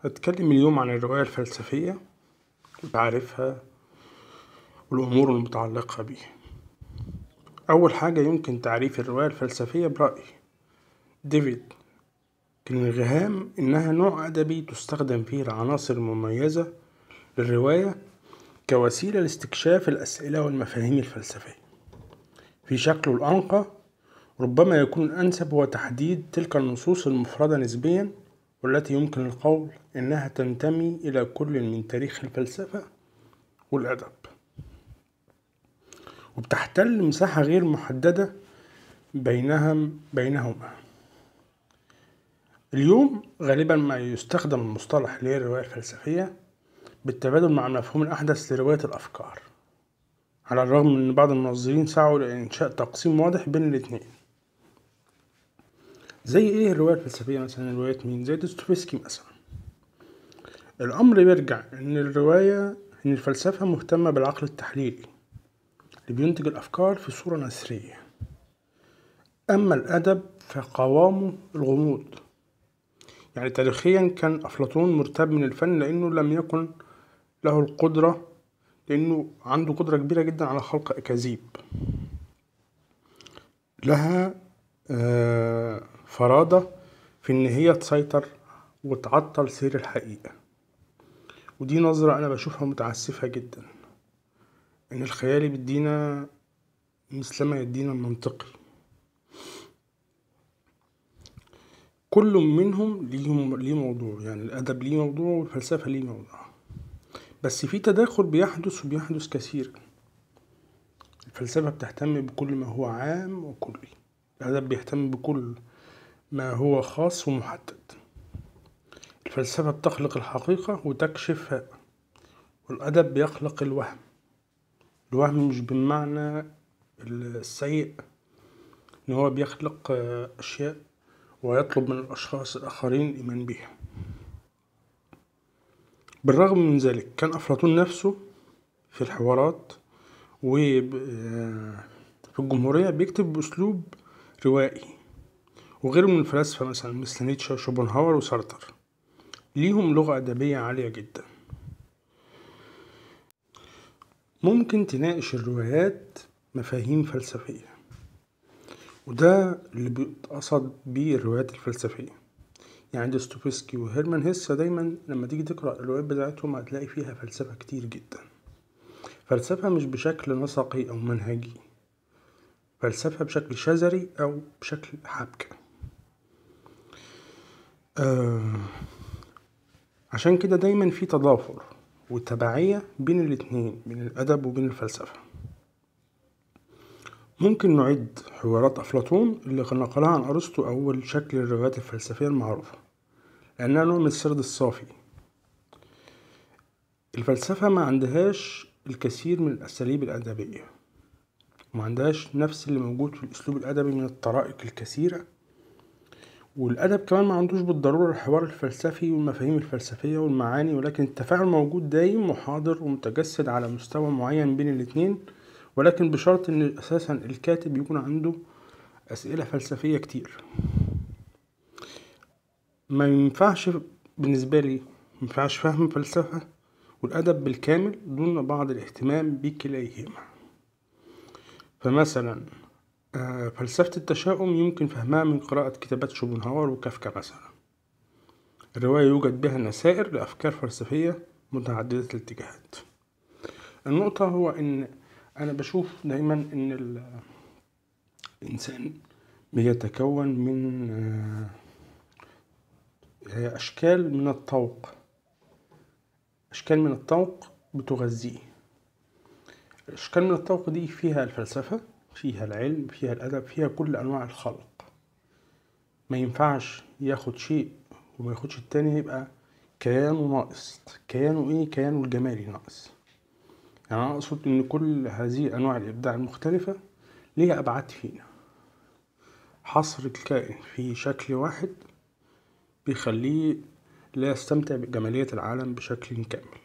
هتكلم اليوم عن الرواية الفلسفية وتعريفها والأمور المتعلقة بيها. أول حاجة يمكن تعريف الرواية الفلسفية برأي ديفيد كينغهام إنها نوع أدبي تستخدم فيه العناصر المميزة للرواية كوسيلة لاستكشاف الأسئلة والمفاهيم الفلسفية. في شكله الأنقى ربما يكون الأنسب هو تحديد تلك النصوص المفردة نسبيا والتي يمكن القول إنها تنتمي إلى كل من تاريخ الفلسفة والأدب، وبتحتل مساحة غير محددة بينهما. اليوم غالبا ما يستخدم المصطلح للرواية الفلسفية بالتبادل مع المفهوم الأحدث لرواية الأفكار، على الرغم من أن بعض المنظرين سعوا لإنشاء تقسيم واضح بين الاثنين. زي إيه الرواية الفلسفية مثلا؟ رواية مين؟ زي دوستويفسكي مثلا. الأمر بيرجع إن الفلسفة مهتمة بالعقل التحليلي اللي بينتج الأفكار في صورة نثرية، أما الأدب فقوامه الغموض. يعني تاريخيا كان أفلاطون مرتاب من الفن لأنه لم يكن له القدرة، لأنه عنده قدرة كبيرة جدا على خلق أكاذيب لها فرادة في إن هي تسيطر وتعطل سير الحقيقة. ودي نظرة أنا بشوفها متعسفة جدا، إن الخيال بيدينا مثلما يدينا المنطقي. كل منهم ليه موضوع، يعني الأدب ليه موضوع والفلسفة ليه موضوع، بس في تداخل بيحدث كثيرا. الفلسفة بتهتم بكل ما هو عام وكلي، الأدب بيهتم بكل ما هو خاص ومحدد. الفلسفة بتخلق الحقيقة وتكشفها، والأدب بيخلق الوهم مش بالمعنى السيء إن هو بيخلق أشياء ويطلب من الأشخاص الآخرين الإيمان بها. بالرغم من ذلك كان أفلاطون نفسه في الحوارات وفي الجمهورية بيكتب بأسلوب روائي، وغيره من الفلاسفة مثلا مثل نيتشه وشوبنهاور وسارتر ليهم لغة أدبية عالية جدا. ممكن تناقش الروايات مفاهيم فلسفية، وده اللي بيتقصد بيه الروايات الفلسفية. يعني دوستويفسكي وهيرمان هيسه دايما لما تيجي تقرأ الروايات بتاعتهم هتلاقي فيها فلسفة كتير جدا، فلسفة مش بشكل نسقي أو منهجي، فلسفة بشكل شذري أو بشكل حبكة. عشان كده دايما في تضافر وتبعية بين الاتنين، بين الأدب وبين الفلسفة. ممكن نعد حوارات أفلاطون اللي نقلها عن أرسطو أول شكل الروايات الفلسفية المعروفة، لأنها نوع من السرد الصافي. الفلسفة ما عندهاش الكثير من الأساليب الأدبية، وما عندهاش نفس اللي موجود في الأسلوب الأدبي من الطرائق الكثيرة، والأدب كمان ما عندوش بالضرورة الحوار الفلسفي والمفاهيم الفلسفية والمعاني، ولكن التفاعل موجود دايم وحاضر ومتجسد على مستوى معين بين الاتنين، ولكن بشرط ان اساسا الكاتب يكون عنده اسئلة فلسفية كتير. ما ينفعش بالنسبة لي مينفعش فهم فلسفة والأدب بالكامل دون بعض الاهتمام بكليهما. فمثلا فلسفة التشاؤم يمكن فهمها من قراءة كتابات شوبنهاور وكافكا مثلا. الرواية يوجد بها نسائر لأفكار فلسفية متعددة الاتجاهات. النقطة هو إن أنا بشوف دايما إن الإنسان بيتكون من أشكال من الطوق بتغذيه. أشكال من الطوق دي فيها الفلسفة، فيها العلم، فيها الأدب، فيها كل أنواع الخلق. ما ينفعش ياخد شيء وما ياخدش التاني، يبقى كيانه ناقص. كيانه إيه؟ كيانه الجمالي ناقص. يعني أنا أقصد إن كل هذه أنواع الإبداع المختلفة ليها أبعاد فينا. حصر الكائن في شكل واحد بيخليه لا يستمتع بجمالية العالم بشكل كامل.